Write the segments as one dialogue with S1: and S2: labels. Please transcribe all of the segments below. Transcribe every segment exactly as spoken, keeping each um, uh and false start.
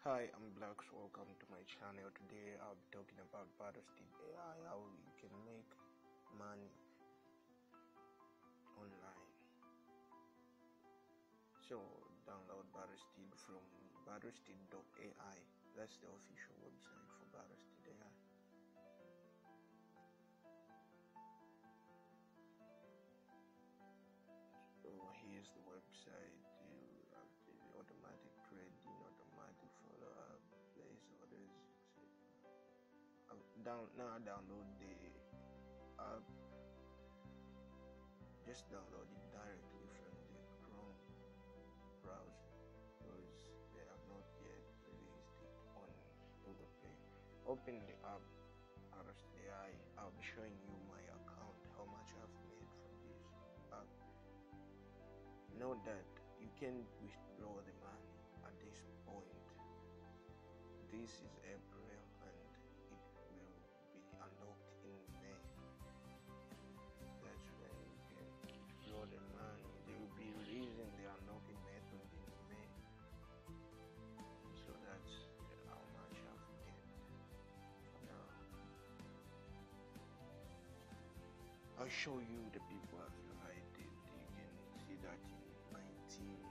S1: Hi, I'm Blacks. Welcome to my channel. Today I'll be talking about Battlesteed A I, how you can make money online. So download Battlesteed from battlesteed dot A I. That's the official website for Battlesteed A I. So here's the website. You have the automatic trading, automatic follow-up, place orders, et cetera. Down now, download the app. Just download it directly from the Chrome browser because they have not yet released it on Google Play. Open the app. Battlesteed A I. I'll be showing you my account, how much I've made from this app. Note that you can withdraw the money at this point. This is April and it will be unlocked in May. That's when you can withdraw the money. They will be releasing the unlocking method in May. So that's how much I've made for now. I'll show you the people I've invited. You can see that in my team.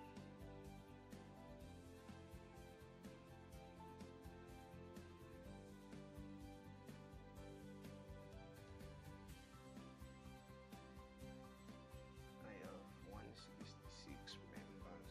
S1: I have one hundred sixty-six members.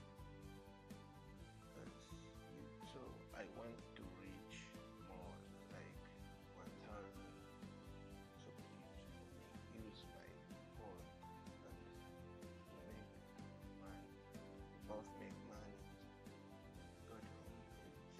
S1: That's it. So I want to reach more, like one thousand. So please use my code and make money. Both make money. Go to homepage.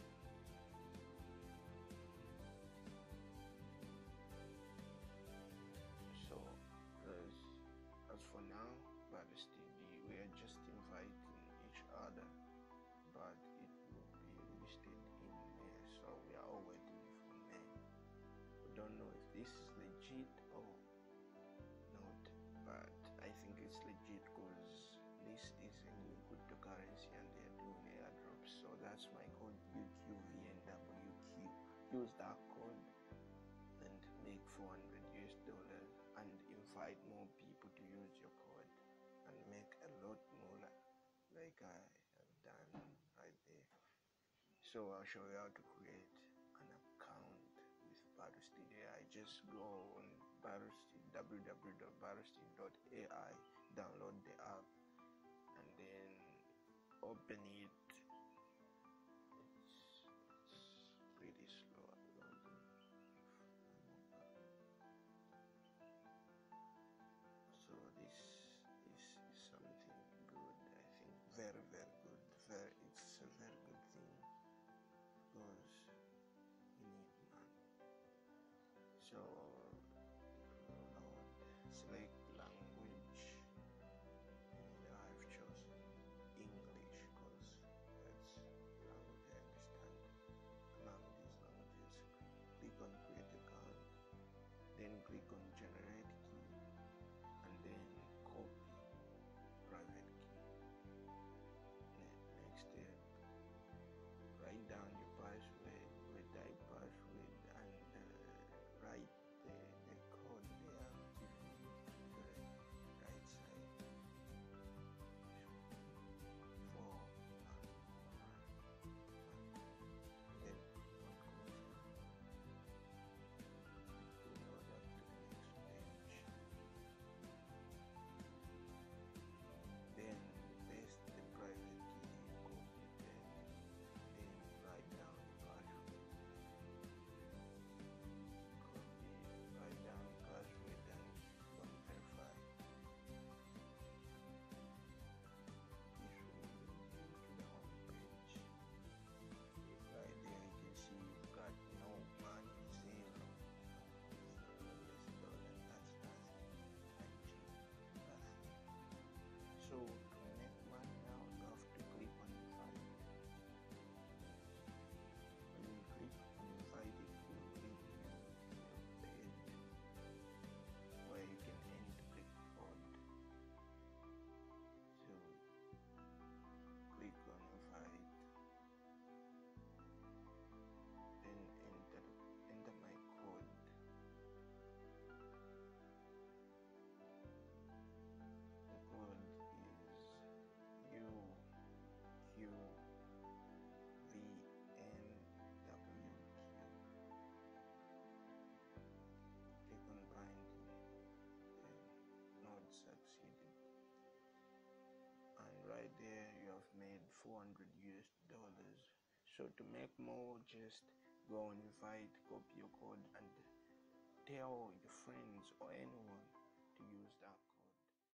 S1: So as as for now, Battlesteed, we are just inviting each other, but it will be listed in May. So we are all waiting for May. We don't know if this is legit or not, but I think it's legit because this is a new cryptocurrency and they're doing airdrops. So that's my code, U Q V N W Q. Use that code and make four hundred U S dollars and invite more people to use your code and make a lot more like I have done right there. So I'll show you how to create an account with Battlesteed A I. Just go on Battlesteed, w w w dot battlesteed dot A I, download the app and then open it. It's, it's pretty slow uploading. So this this is something good. I think very very good. Very it's a very good thing because we need money. So Lord, select language. And I've chosen English because that's the language I understand. Among these languages, click on create account, then click on generate key, and then copy private key. Next step, write down your password, type password, and uh, write four hundred U S dollars. So to make more, just go and invite, copy your code, and tell your friends or anyone to use that.